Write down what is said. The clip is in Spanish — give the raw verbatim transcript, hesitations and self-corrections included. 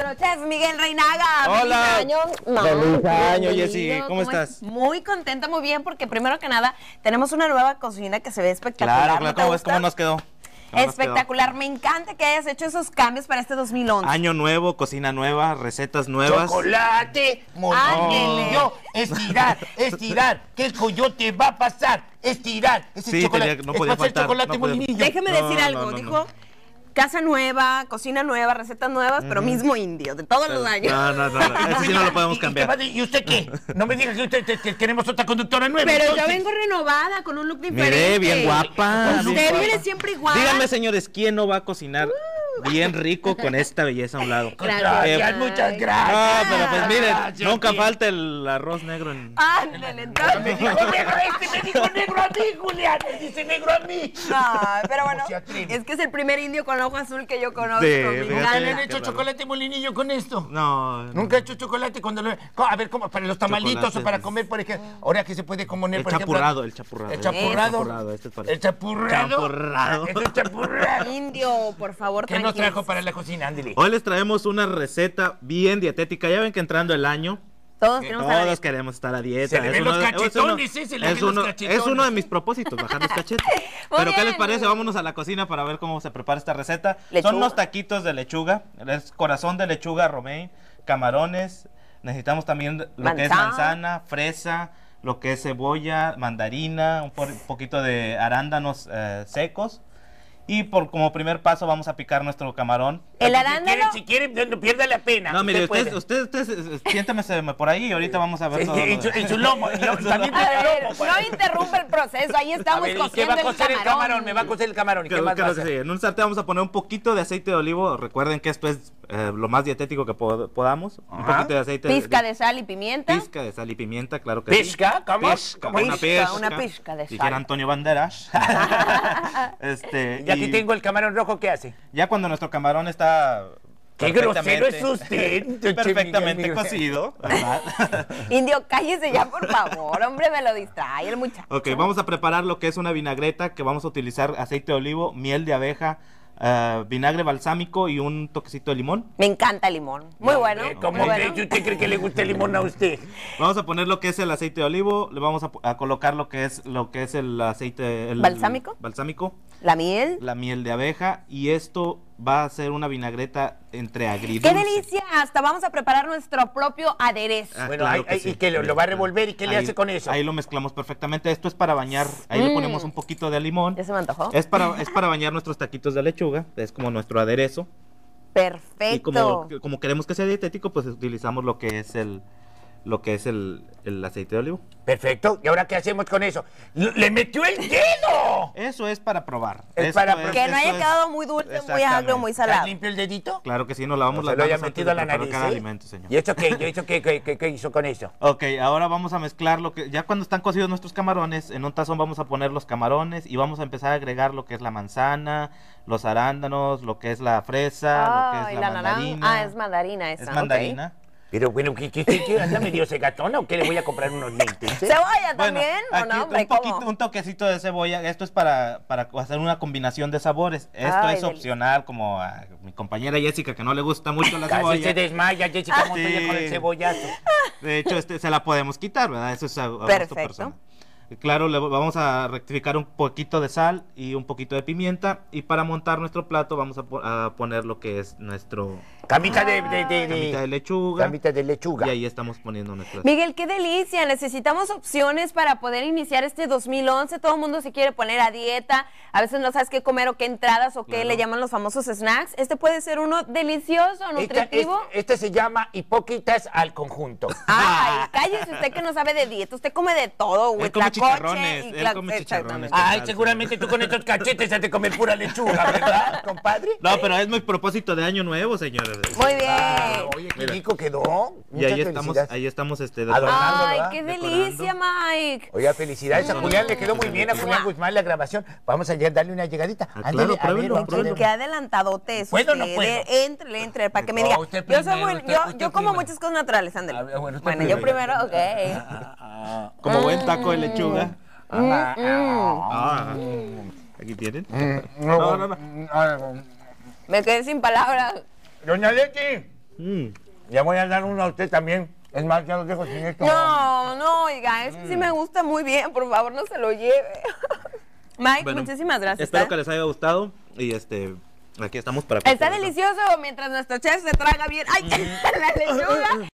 nuestro chef Miguel Reinaga. Hola. Feliz año. No, Feliz año, bienvenido. Jessy. ¿Cómo estás? Muy contenta, muy bien, porque primero que nada tenemos una nueva cocina que se ve espectacular. Claro, ¿No claro. te ¿Cómo ves gusta? cómo nos quedó? ¿Cómo nos Espectacular, me encanta que hayas hecho esos cambios para este dos mil once. quedó? Año nuevo, cocina nueva, recetas nuevas. Chocolate, molinillo, estirar, estirar, que el coyote va a pasar, estirar. Ese Sí, chocolate, tenía- no es podía para hacer faltar, chocolate no podía- molinillo. Déjeme No, decir no, algo, no, no. dijo casa nueva, cocina nueva, recetas nuevas, pero mismo indio, de todos los años. No, no, no, no. Eso sí no lo podemos ¿Y- y- cambiar. ¿Y usted qué? No me diga que usted que- que queremos otra conductora nueva. Pero yo entonces. vengo renovada, con un look diferente. Mire, bien guapa. Usted bien viene guapa. siempre igual. Díganme, señores, ¿quién no va a cocinar bien rico con esta belleza a un lado? Gracias, Eh, muchas gracias. Ah, pero pues miren, Gracias, nunca tío. falta el arroz negro en... Ándale, Me entonces. dijo negro este, me dijo negro a mí, Julián. Me dice negro a mí. Ay, pero bueno, ¿Cómo se atreve? es que es el primer indio con ojo azul que yo conozco. Sí, me fíjate. ¿Nunca le han encanta. hecho Qué chocolate molinillo con esto? No, no. Nunca he hecho chocolate cuando lo... A ver, ¿cómo? ¿Para los tamalitos Chocolate. o para comer, por ejemplo? Ahora que se puede comer, El por ejemplo... chapurrado, el chapurrado. El chapurrado. Este es para... El chapurrado. Chapurrado. Eso es chapurrado. Indio, por favor, ¿Qué nos tranquilos. trajo para la cocina? Ándale. Hoy les traemos una receta bien dietética. Ya ven que entrando el año, Todos queremos saber. todos queremos estar a dieta. Se le Es ven uno los de- es uno- cachetones, sí, se le es ven los uno- cachetones. Es uno de mis propósitos, bajar los cachetes. Muy Pero ¿qué les bien. parece? Vámonos a la cocina para ver cómo se prepara esta receta. Lechuga. Son unos taquitos de lechuga. Es corazón de lechuga, romaine, camarones. Necesitamos también lo que es Manzana. manzana, fresa, lo que es cebolla, mandarina, un, por- un poquito de arándanos eh, secos. Y por como primer paso vamos a picar nuestro camarón. El Si arándano. quieren, si quieren, no, no pierda la pena. No, mire, Usted usted, puede. usted, usted, usted, siéntamese por ahí y ahorita vamos a ver Sí, todo. lo en, su, de- en su lomo. en lo- también A tiene ver, lomo. pues. no interrumpe el proceso, ahí A estamos ver, ¿y qué cociendo va a cocer el camarón? Me va a cocer el camarón. ¿Y qué Creo- más va a creo que hacer? sí. En un sartén vamos a poner un poquito de aceite de olivo. Recuerden que esto es eh, lo más dietético que pod- podamos. Un Ajá. poquito de aceite Pizca de sal y pimienta. pizca de sal y pimienta, claro que sí. ¿Pizca? ¿Cómo? Pizca, ¿Cómo una es? pizca. Una pizca de sal. Dijera Antonio Banderas. este, Y aquí y tengo el camarón rojo, ¿qué hace? Ya cuando nuestro camarón está Qué grosero perfectamente- es usted, don Che perfectamente Miguel, mire. cocido, ¿verdad? Indio, cállese ya, por favor, hombre, me lo distrae el muchacho. Ok, vamos a preparar lo que es una vinagreta, que vamos a utilizar aceite de olivo, miel de abeja, eh, vinagre balsámico y un toquecito de limón. Me encanta el limón, muy bueno. Eh, ¿Cómo muy cree bueno. que usted cree que le gusta el limón a usted? Vamos a poner lo que es el aceite de olivo, le vamos a, a colocar lo que es lo que es el aceite el, ¿Balsámico? balsámico, La miel. la miel de abeja y esto va a ser una vinagreta entre agridulce. ¡Qué delicia! Hasta vamos a preparar nuestro propio aderezo. Ah, Bueno, claro ahí- que ahí- sí. ¿y qué, lo- lo va a revolver? ¿Y qué le Ahí- hace con eso? Ahí lo mezclamos perfectamente. Esto es para bañar. Ahí le Mm. ponemos un poquito de limón. ¿Ya se me antojó? Es para, es para bañar nuestros taquitos de lechuga. Es como nuestro aderezo. Perfecto. Y como, como queremos que sea dietético, pues utilizamos lo que es el, lo que es el, el aceite de olivo. Perfecto. ¿Y ahora qué hacemos con eso? ¡L- ¡Le metió el dedo! Eso es para probar. Es Esto para es- Que no haya eso es- quedado muy dulce, muy Exactamente. agrio, muy ¿Está salado. limpio el dedito? Claro que sí, nos lavamos No las se lo haya manos antes metido a de la preparar nariz, cada ¿eh? alimento, señor. ¿Y eso qué? ¿Y eso qué, qué, qué- qué hizo con eso? Ok, ahora vamos a mezclar lo que... Ya cuando están cocidos nuestros camarones, en un tazón vamos a poner los camarones y vamos a empezar a agregar lo que es la manzana, los arándanos, lo que es la fresa, lo que Ay, es la, la naranja. mandarina. Ah, es mandarina esa. Es ok. mandarina. Pero bueno, ¿qué, qué, qué, qué anda medio cegatona o qué le voy a comprar unos lentes? eh? ¿Cebolla Bueno, también? ¿O aquí no, hombre? un poquito, ¿Cómo? un toquecito de cebolla. Esto es para, para hacer una combinación de sabores. Esto Ay, es delicioso. opcional, como a mi compañera Jessica, que no le gusta mucho la Casi cebolla. se desmaya Jessica Montoya Sí. con el cebollazo. De hecho, este, se la podemos quitar, ¿verdad? Eso es a, a gusto Perfecto. personal. Y claro, le vamos a rectificar un poquito de sal y un poquito de pimienta. Y para montar nuestro plato vamos a, po- a poner lo que es nuestro Camita de, de, de, de- camita de lechuga. camita de lechuga. Y ahí estamos poniendo nuestras... Miguel, qué delicia. Necesitamos opciones para poder iniciar este dos mil once. Todo el mundo se quiere poner a dieta. A veces no sabes qué comer o qué entradas o qué Claro. le llaman los famosos snacks. Este puede ser uno delicioso, Esta, nutritivo. es- esta se llama hipócritas al conjunto. Ay, cállese usted que no sabe de dieta. Usted come de todo, Él come huitlacoche chicharrones, y él cla- come chicharrones. exactamente. Ay, seguramente tú con estos cachetes has de comer pura lechuga, ¿verdad, compadre? No, pero es mi propósito de año nuevo, señores. Muy bien. Ah, oye, qué Mira. rico quedó. Y Muchas ahí estamos, felicidades. ahí estamos este, Adornando. decorando. Ay, ¿verdad? qué Decorando. delicia, Mike. Oiga, felicidades a Julián, le quedó muy bien a Julián Guzmán la grabación. Vamos a ya darle una llegadita. Ah, Ándele, claro, a ver, pruébelo, vamos a pruébelo. ver. Qué adelantadote es ¿Puedo o no usted. puedo? Eh, Éntrele, entre, para que me No, diga. usted Yo soy primero, muy, usted- yo, usted yo como primero. muchas cosas naturales, ándale. A ver, bueno, Bueno, usted yo primero, ok. Ah, Como buen taco de lechuga. ah, ah, Ah, aquí tienen. mm, No, no, no. ah, Me quedé sin palabras. Doña Leti, Mm. Le voy a dar uno a usted también. Es más, ya los dejo sin esto. No, no, oiga, es que mm. sí me gusta muy bien. Por favor, no se lo lleve. Mike, bueno, muchísimas gracias. Espero ¿eh? que les haya gustado y este... Aquí estamos para... Está delicioso mientras nuestro chef se traga bien. ¡Ay, la lechuga!